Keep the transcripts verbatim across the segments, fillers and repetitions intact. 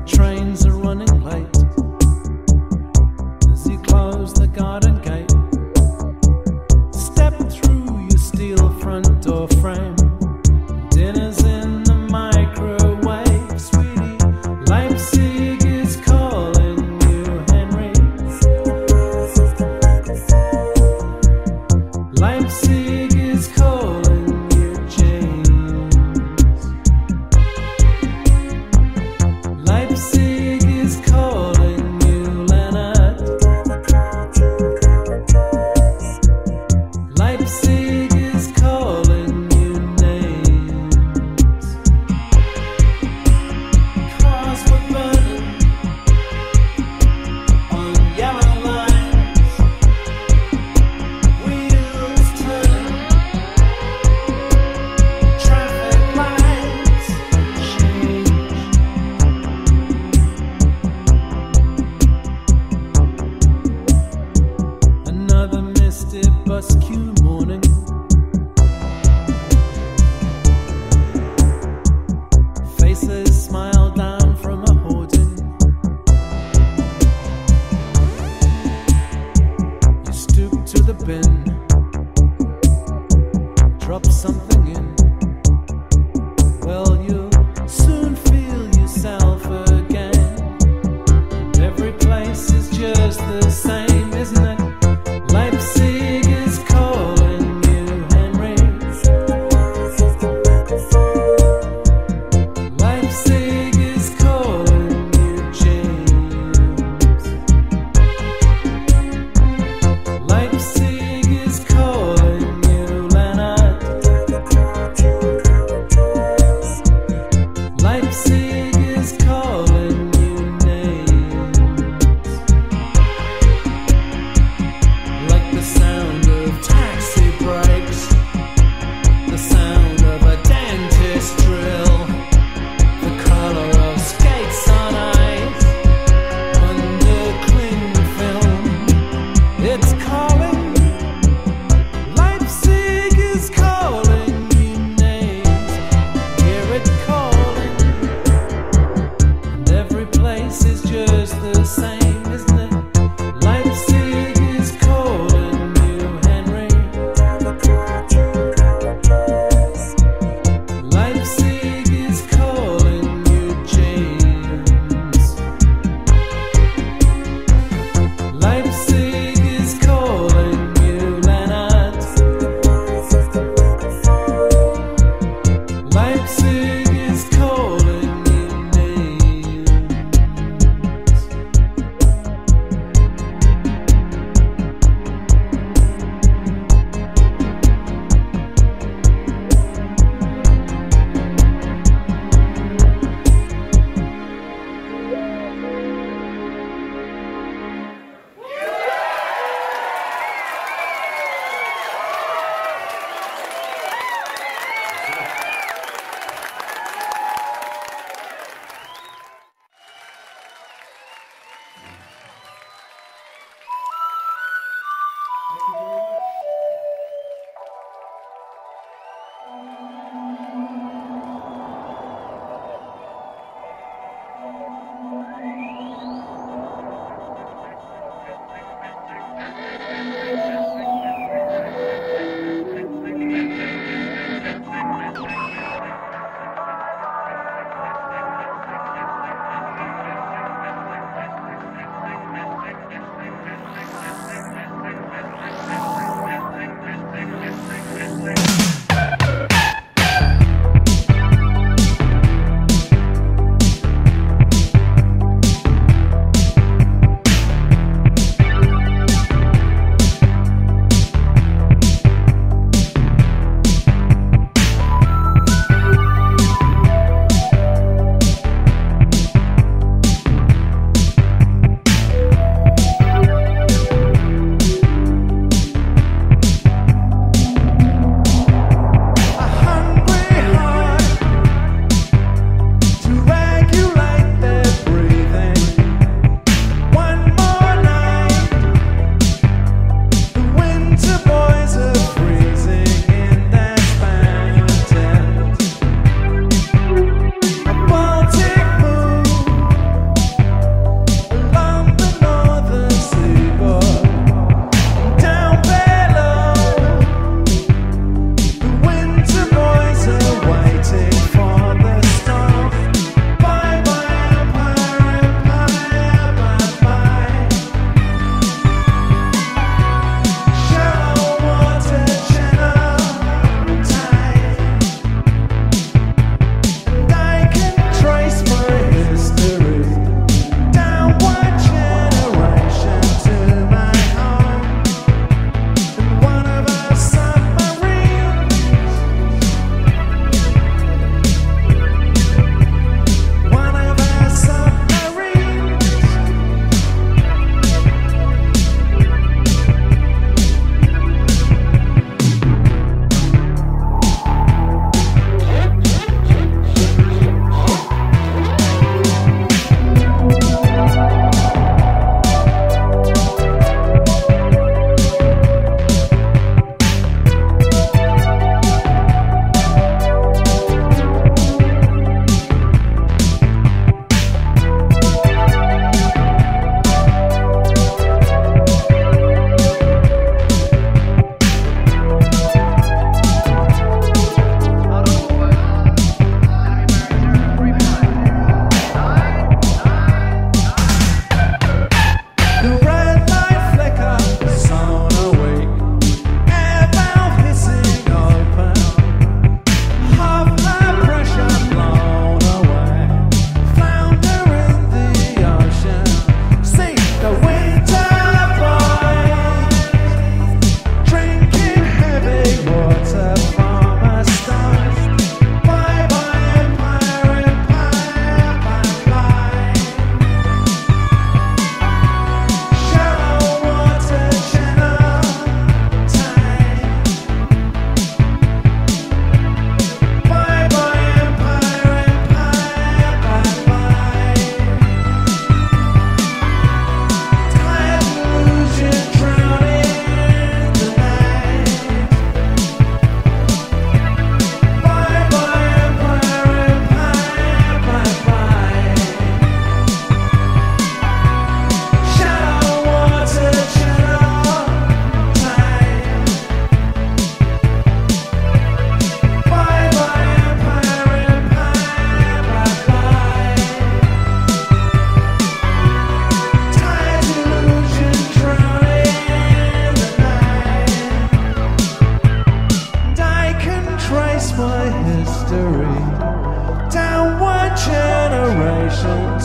trains are running late. As you close the garden gate, step through your steel front door frame. Dinner's in the microwave, sweetie. Leipzig is calling you, Henry. Leipzig is calling you, James. Leipzig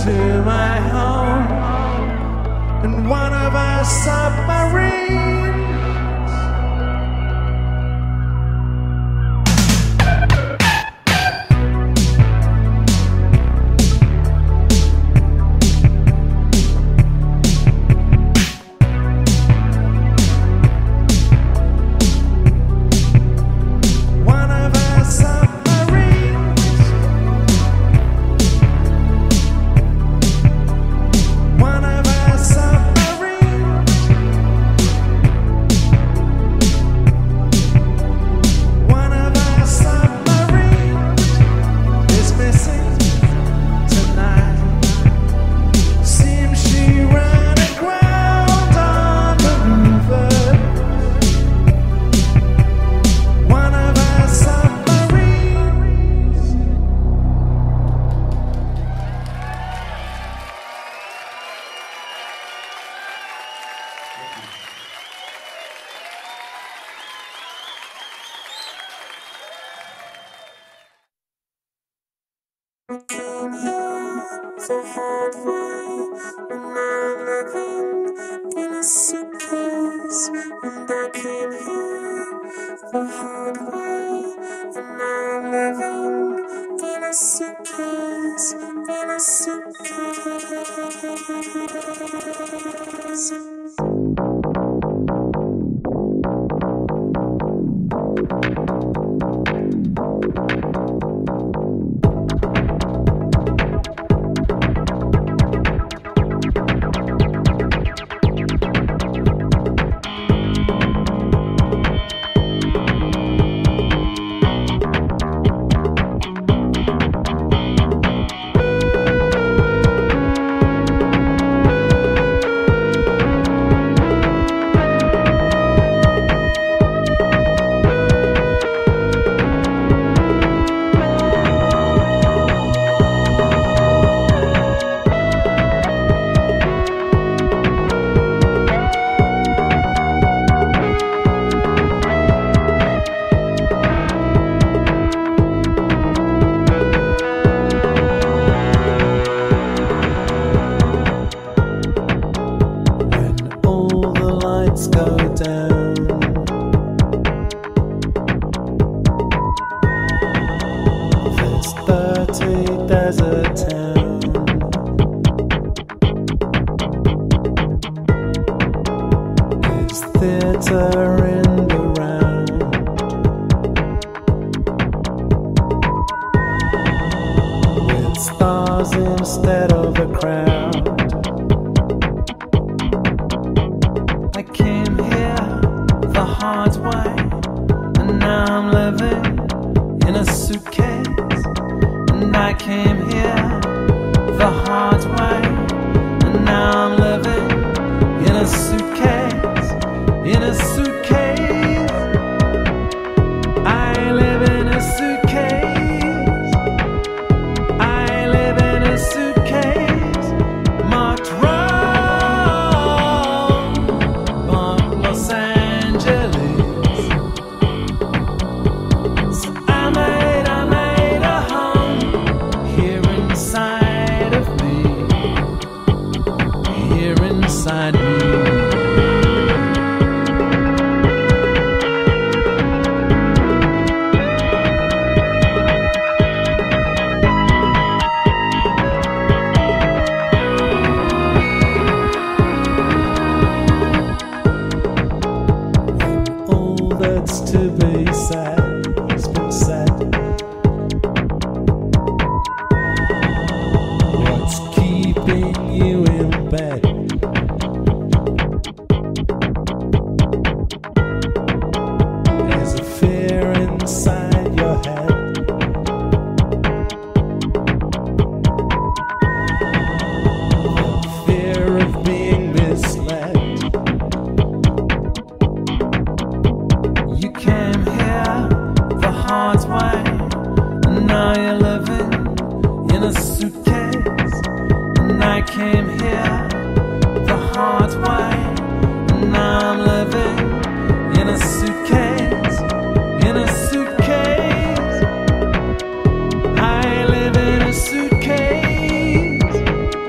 to my home in one of our submarines. The hard way, and I'm living in a suitcase. And I came here the hard way, and I'm living in a suitcase, in a suitcase. Desert town. There's theater in the round. With stars instead of a crowd. I came here the hard way, and now I'm living in a suitcase. And I came here the hard way, and now I'm living in a suitcase, in a suitcase. I live in a suitcase. I live in a suitcase marked wrong, marked Los Angeles. So I made, I made a home here inside of me, here inside me. All that's to be said has been said. What's keeping you in bed? There's a fear inside your head. The fear of being misled. You came here the hard way, and now you're living in a suitcase. And I came here the hard way, and now I'm living in a suitcase, in a suitcase. I live in a suitcase.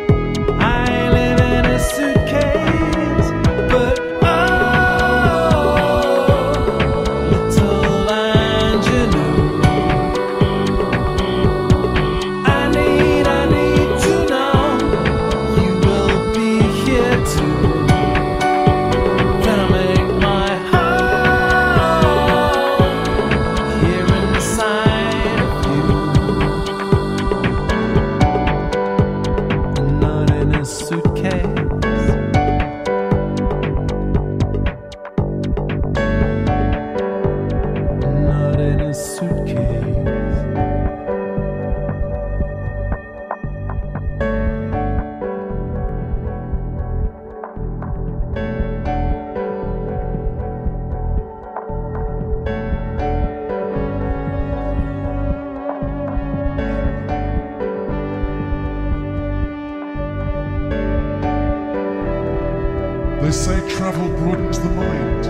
They say travel broadens the mind.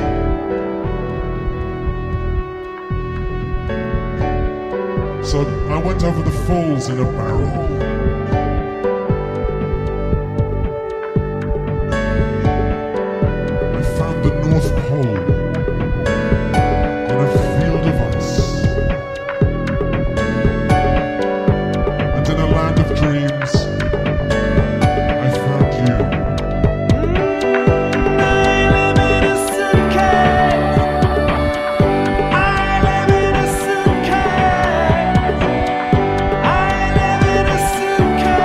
So I went over the falls in a barrel. I found the North Pole in a field of ice. And in a land of dreams, I found you. Suitcase.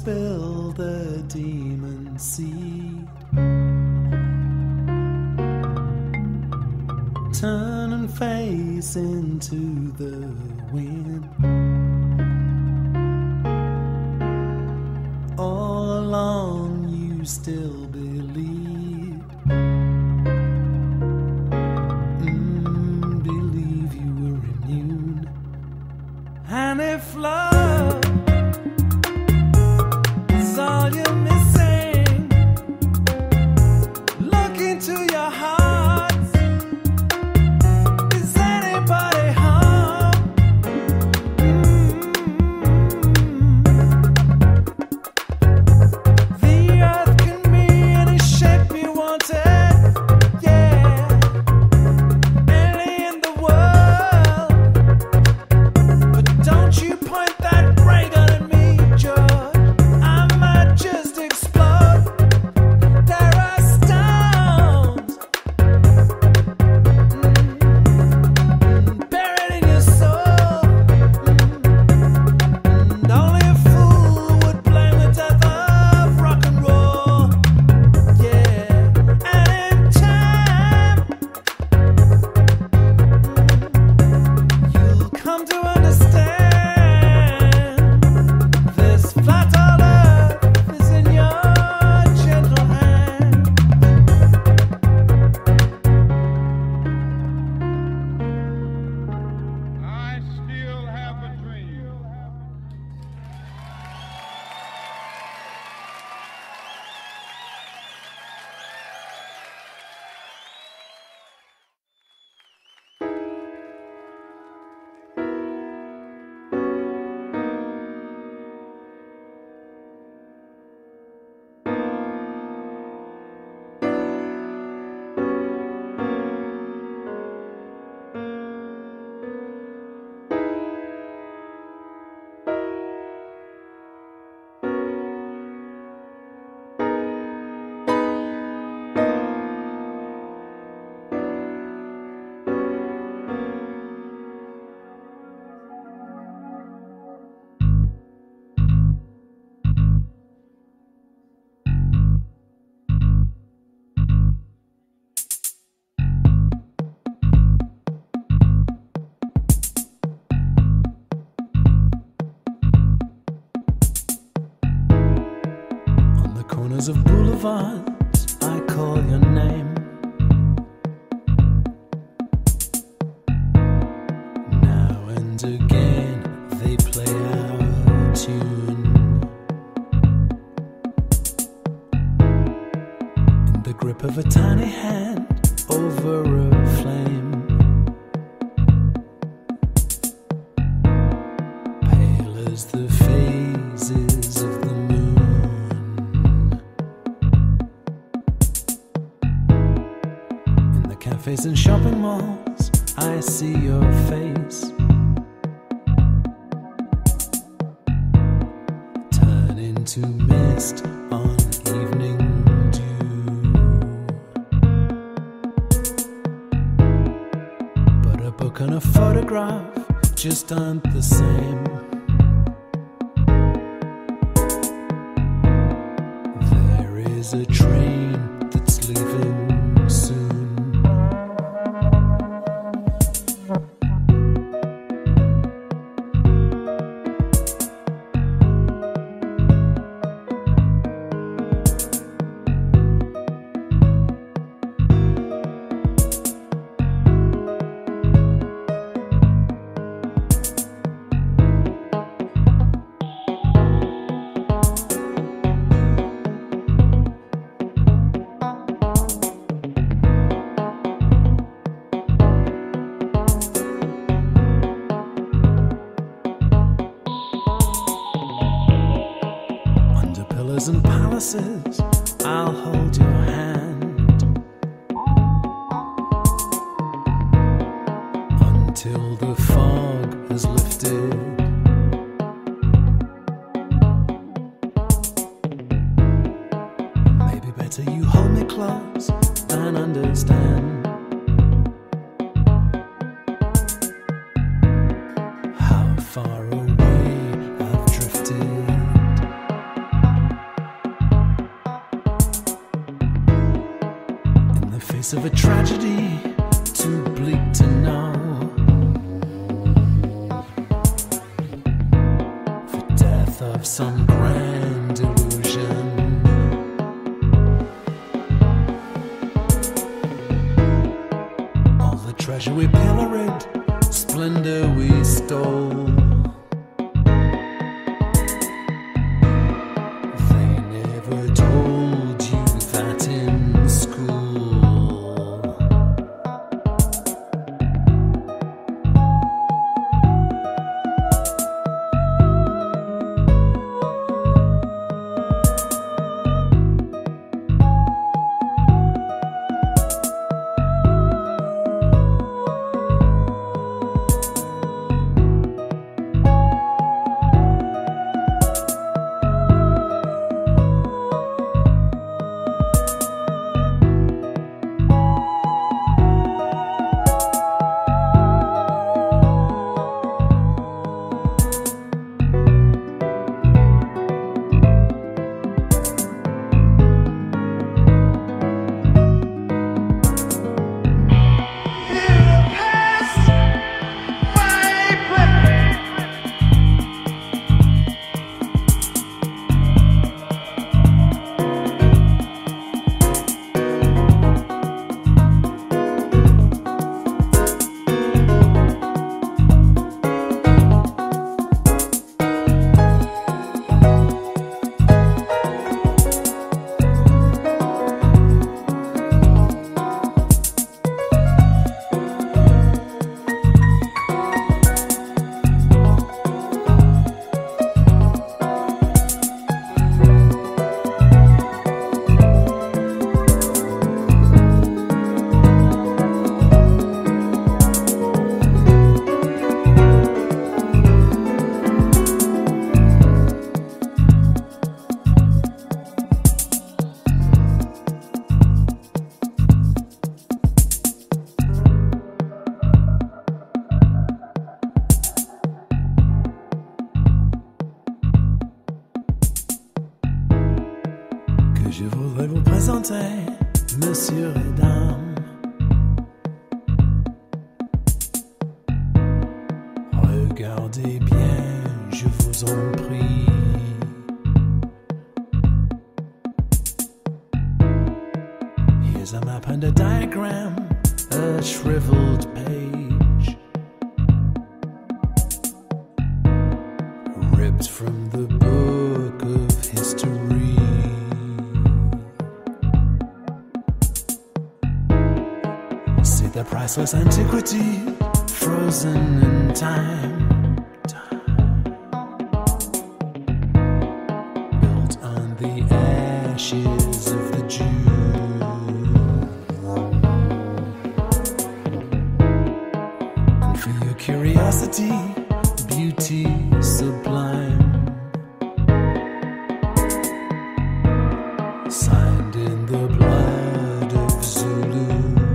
spill the demon seed. Turn and face into the wind. All along you still believe, mm, believe you were immune. And if love is all you're missing, look into your heart. Is anybody home? Mm-hmm. The earth can be any shape you want it, yeah. Any in the world. But don't you point that ray gun at me, George. I might just explode. There are stones mm, buried in your soul. Mm, and only a fool would blame the death of rock and roll. Yeah, and in time, you'll come to understand this flat all earth is in your gentle hand. I still have a dream. On the corners of boulevards, I call your name. Now and again, they play our tune. In the grip of a tiny hand over a flame. Pale as the phases of the moon. In the cafes and shopping malls, I see your face. Turn into mist on evening dew. But a book and a photograph just aren't the same. There is a train that's leaving soon. Under pillars and palaces, I'll hold your hand until the fog has lifted. Maybe better you hold me close and understand how far away I've drifted. face of a tragedy too bleak to know. For death of some grand illusion. All the treasure we pilloried, splendor we stole. They never told you that in school. Je voudrais vous présenter, messieurs et dames. Regardez bien, je vous en prie. Here's a map and a diagram, a shriveled page, ripped from the book of history. See the priceless antiquity frozen in time, built on the ashes of the Jew. And for your curiosity, beauty sublime, signed in the blood of Zulu.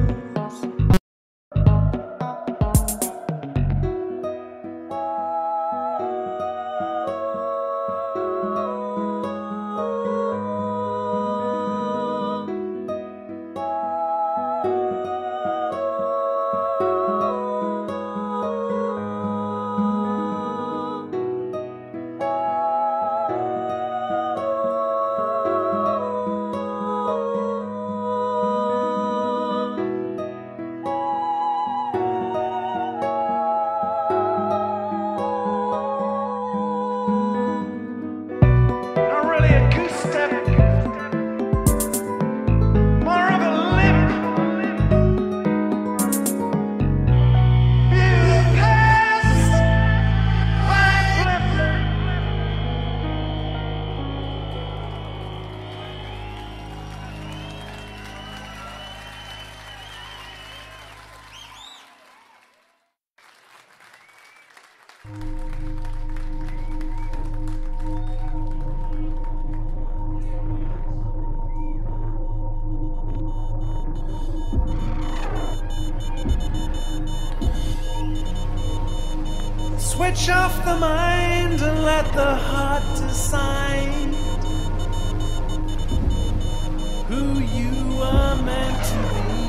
Switch off the mind and let the heart decide who you are meant to be.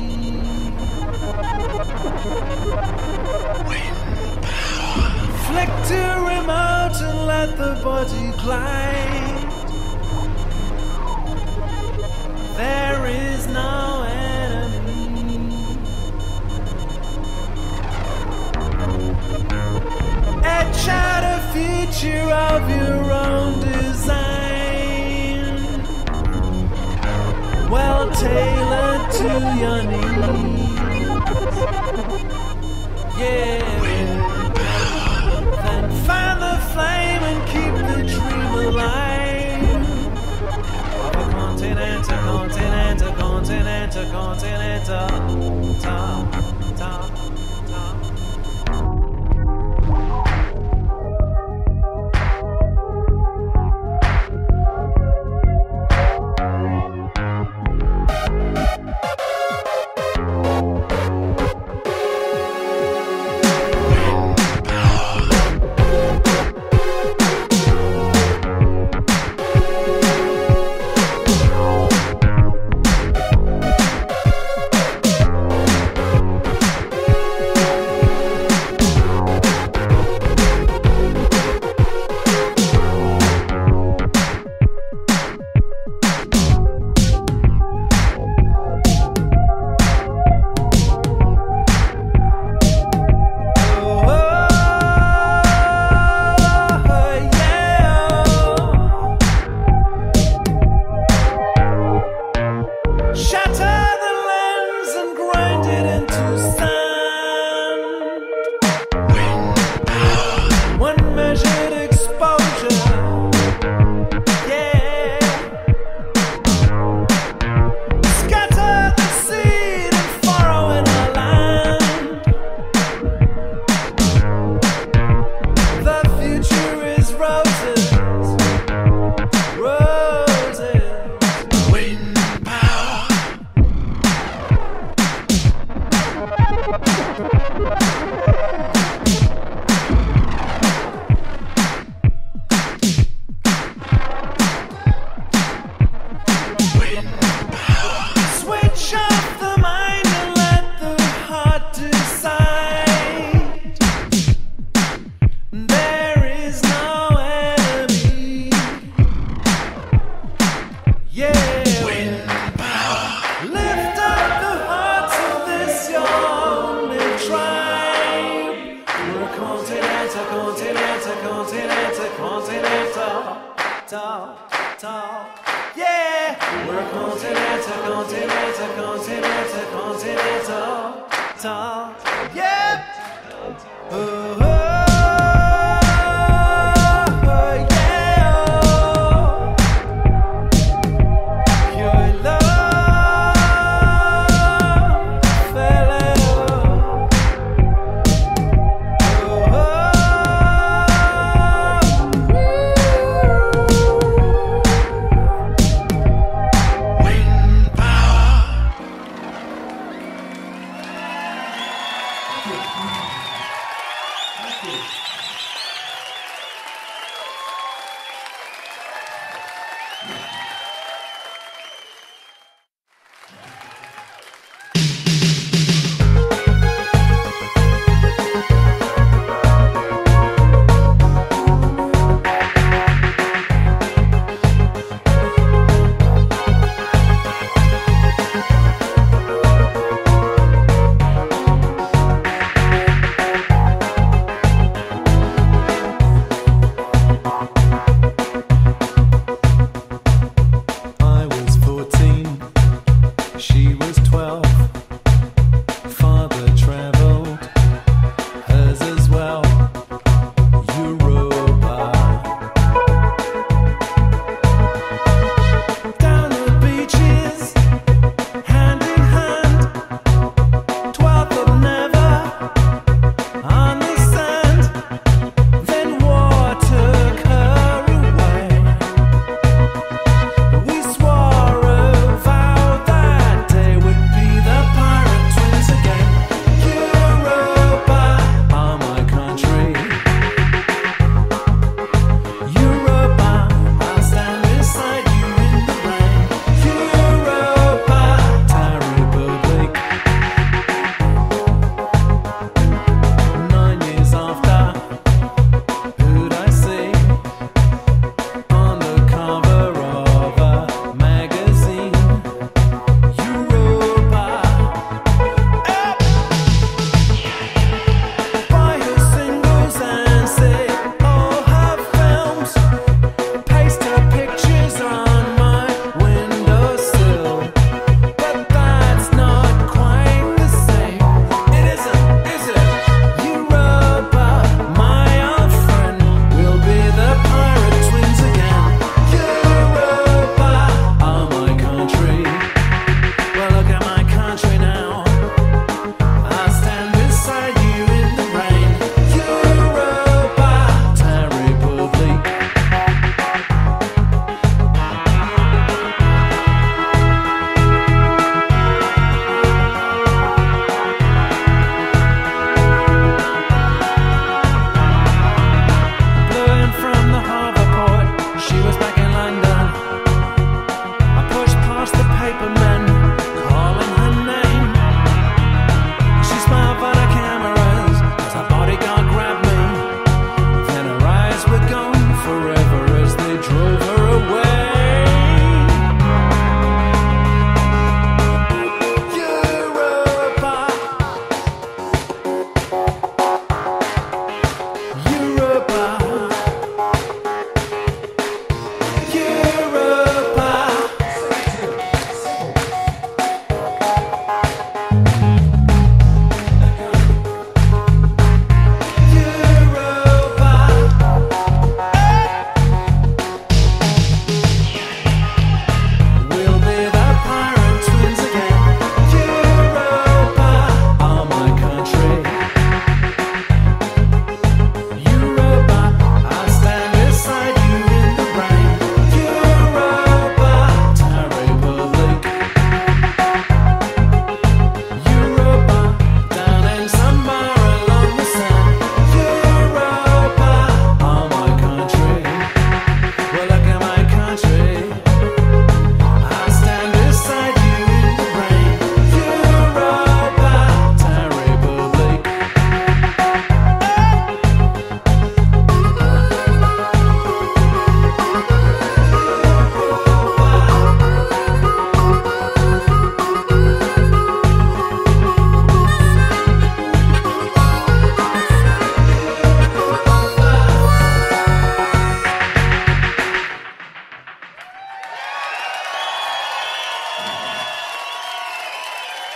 declined. There is no enemy. Etch out a feature of your own design, well tailored to your needs. Yeah. Then find the flame and keep the dream alive. Of a continent, a continent, a continent, a continent, a top, top, top.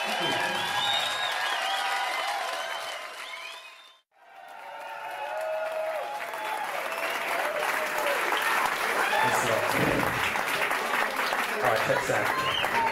Thanks a lot. All right, check that.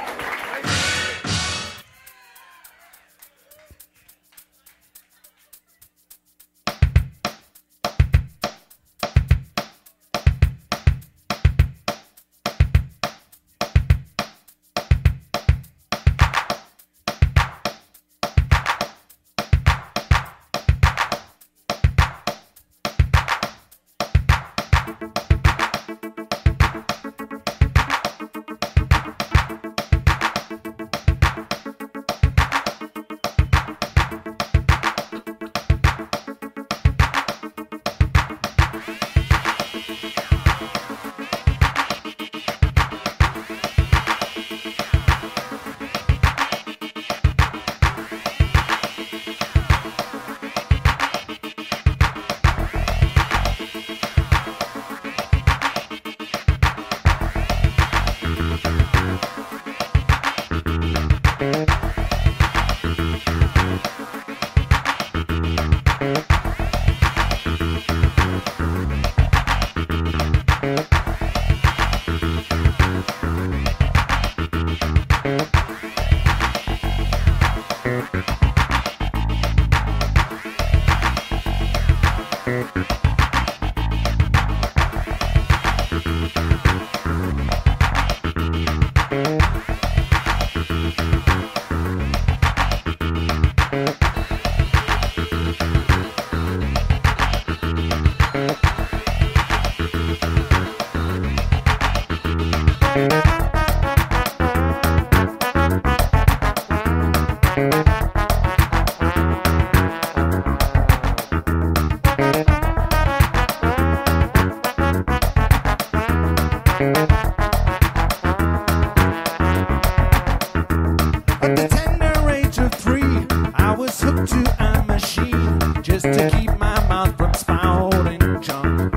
At the tender age of three, I was hooked to a machine just to keep my mouth from spouting junk.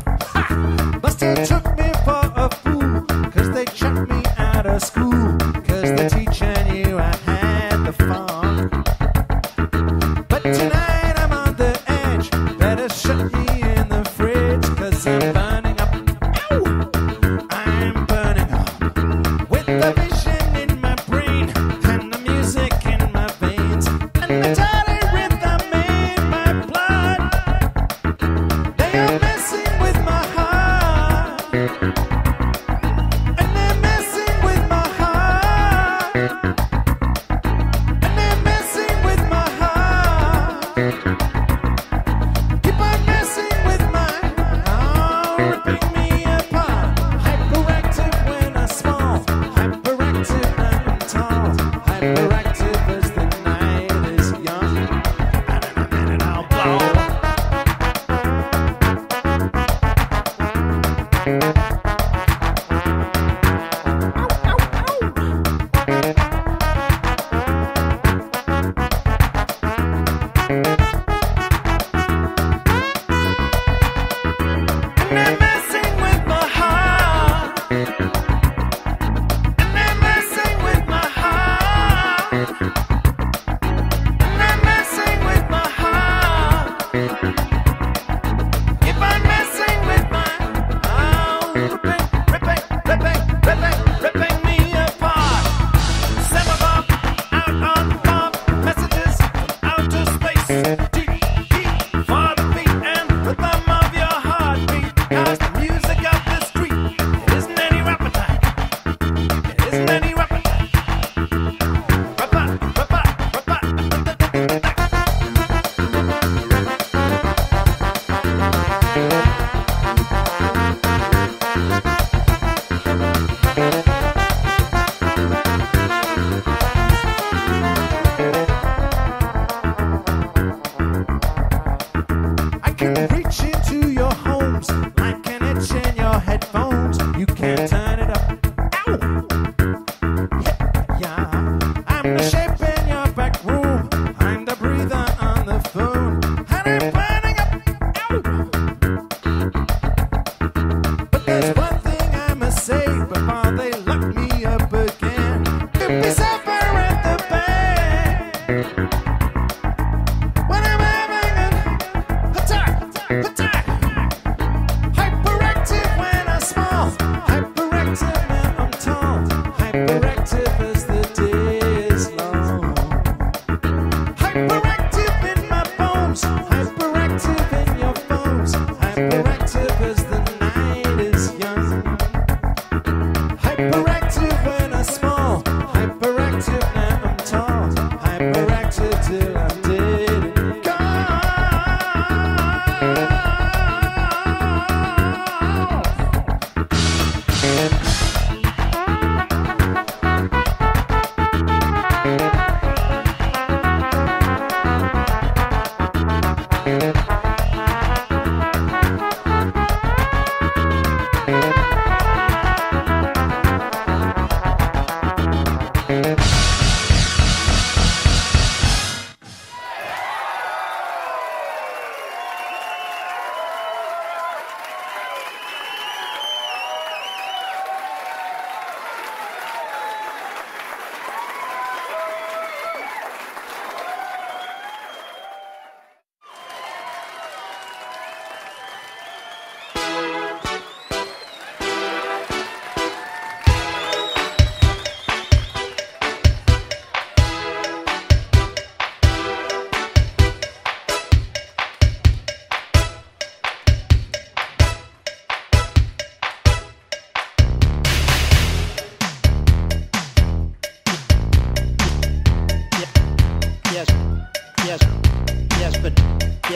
Ha! Buster took me for a fool, cause they chucked me out of school, cause the teacher knew I had the funk.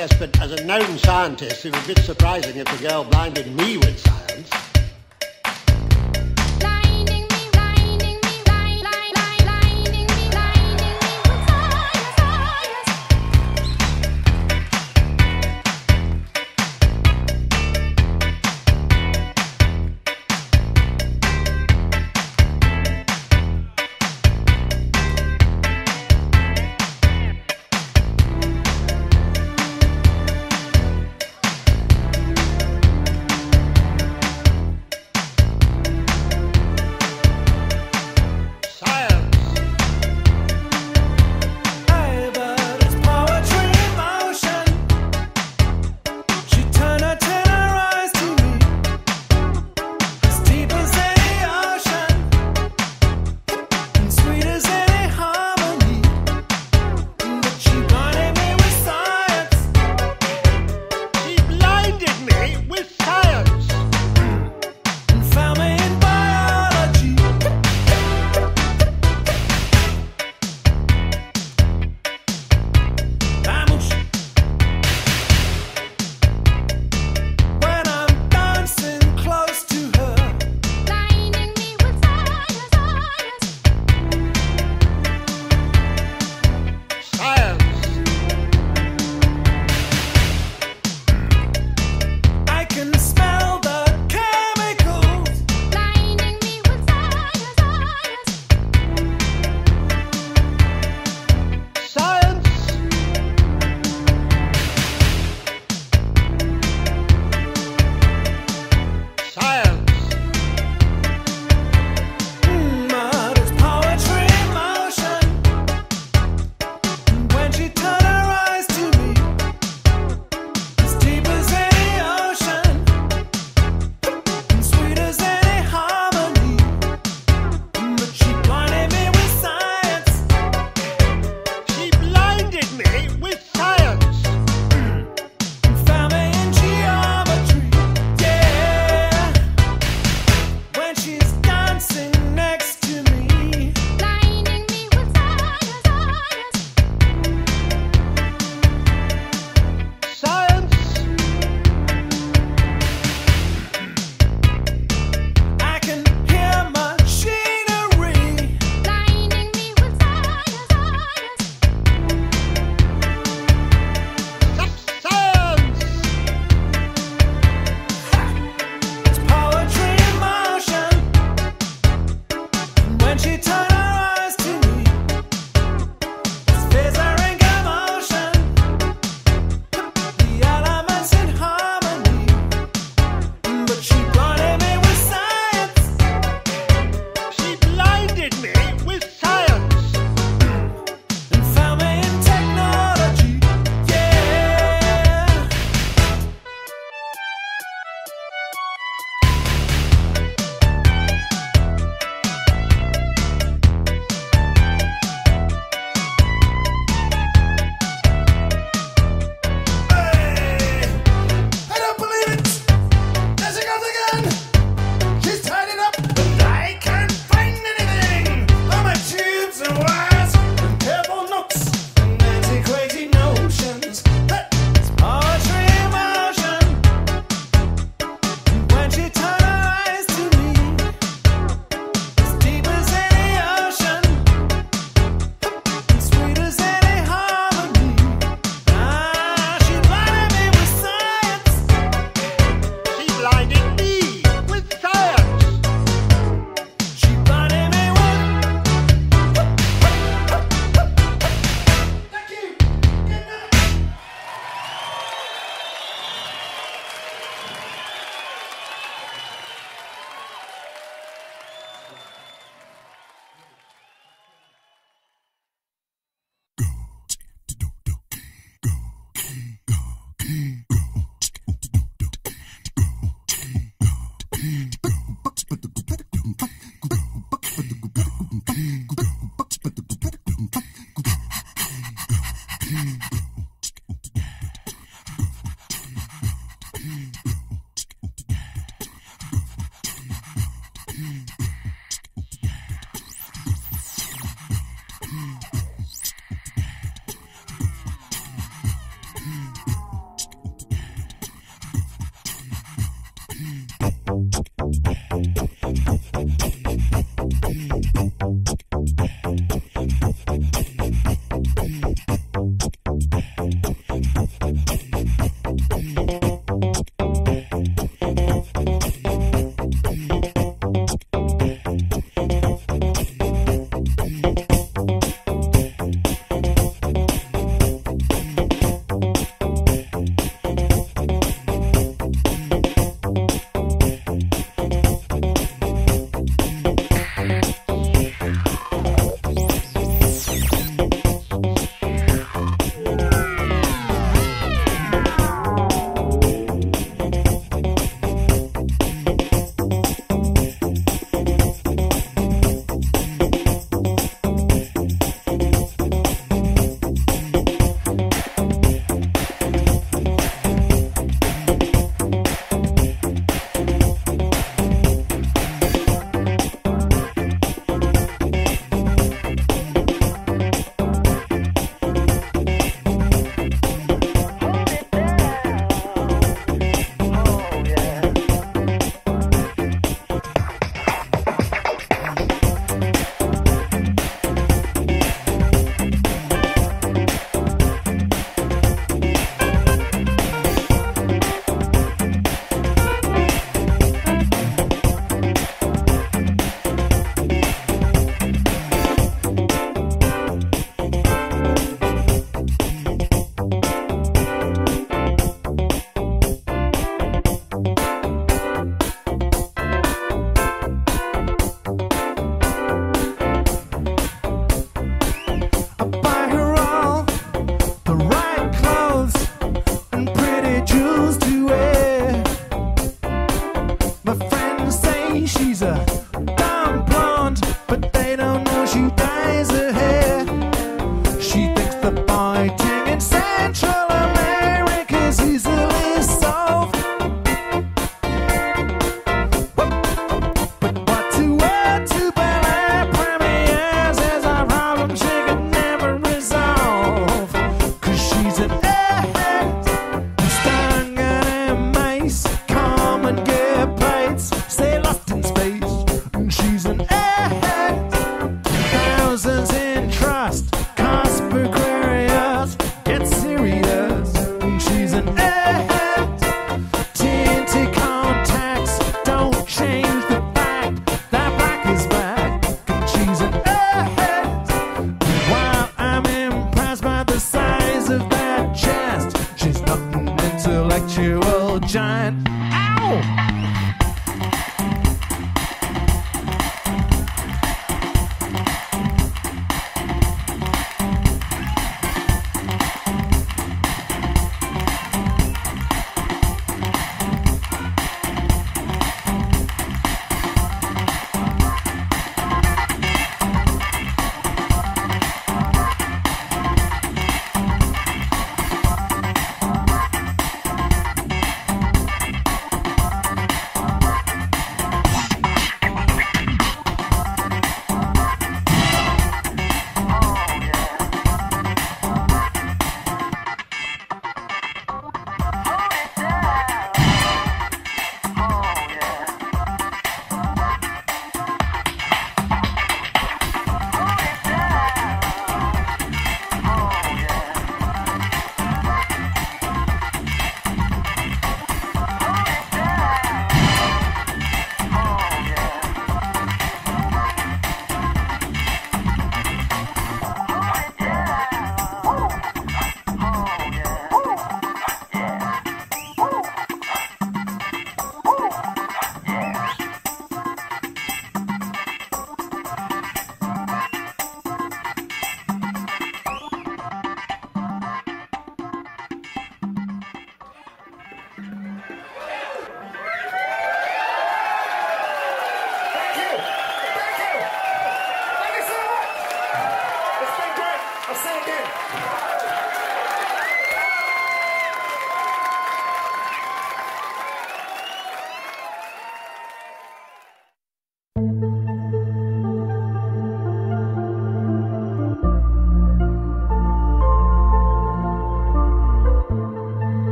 yes, but as a known scientist, it was a bit surprising if the girl blinded me with science.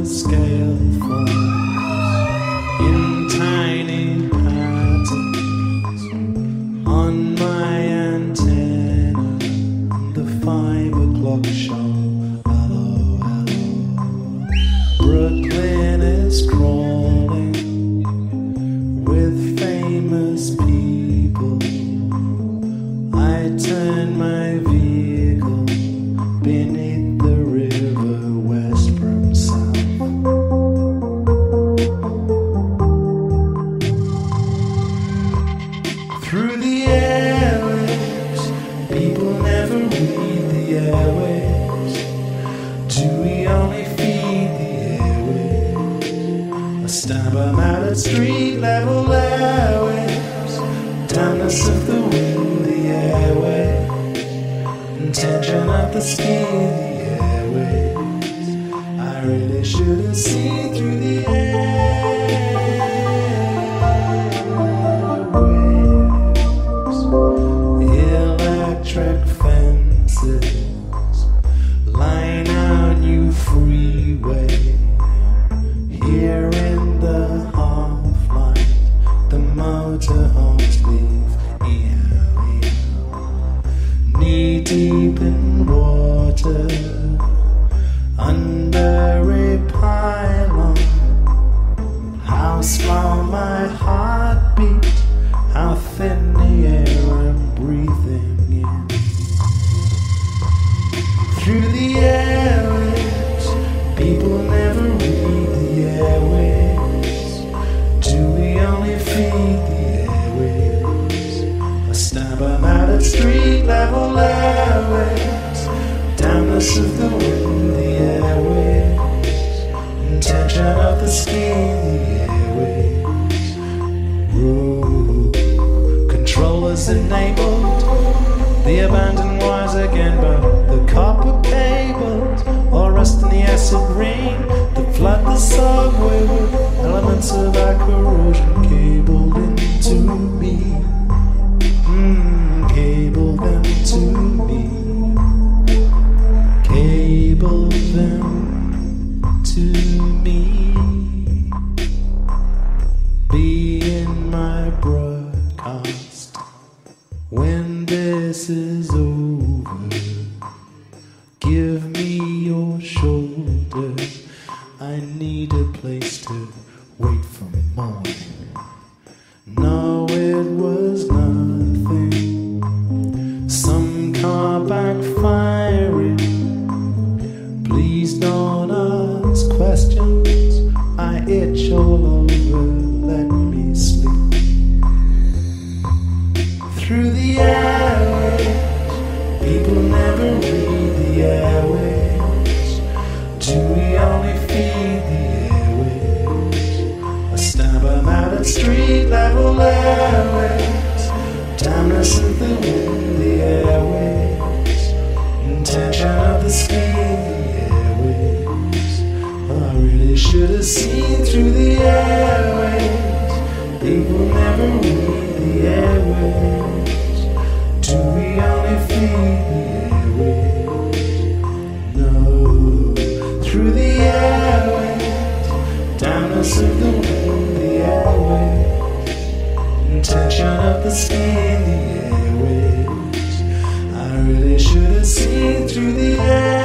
scale falls in tiny patterns on my antenna. The five o'clock show. Hello, hello. Brooklyn is crawling with famous people. I turn my vehicle beneath the river west from south. Through the airwaves, people never read the airwaves. Do we only feed the airwaves? I stab them out at street level airwaves. Dampness of the wind, the airwaves. Tension of the skin, the airwaves. I really should have seen through the airwaves. Electric fences line our new freeway. Here in the half-light, the motorhomes leave. Knee deep in water, under a pylon. How small my heart beat, how thin the air I'm breathing in. Through the airwaves, people never read the airwaves. Do we only feed the airwaves? I stab them out at street level airwaves. Dampness of the wind, the airwaves. Tension of the skin, the airwaves. Road controllers enabled. The abandoned wires again, but the copper cables all rust in the acid rain that flood the subway with elements of our corrosion cabled into me. Mm, cable them to me. Cable them to me. Be in my broadcast when this is over. Give me your shoulder. I need a place to wait for morning. No, it was nothing. Some car backfiring. Please don't ask questions. I itch all over. Let me sleep. Through the airwaves, people never read the airwaves. Do we only feed the airwaves? I stab them out at street level airwaves. Dampness of the wind, the airwaves. Tension of the skin, the airwaves. I really should have seen through the airwaves. People never read the airwaves. Do we only feed the airwaves? No. Through the airwaves. Dampness of the wind, the airwaves. Tension of the skin, the airwaves. I really should have seen through the airwaves.